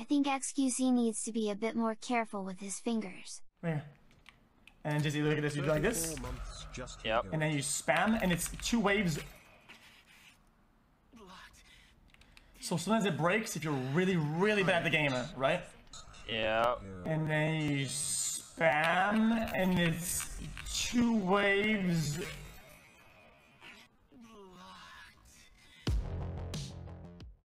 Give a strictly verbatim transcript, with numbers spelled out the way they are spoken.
I think xQc needs to be a bit more careful with his fingers. Yeah. And just look at this, you do like this. Yep. And then you spam, and it's two waves. So sometimes it breaks if you're really, really bad at the game, right? Yeah. And then you spam, and it's two waves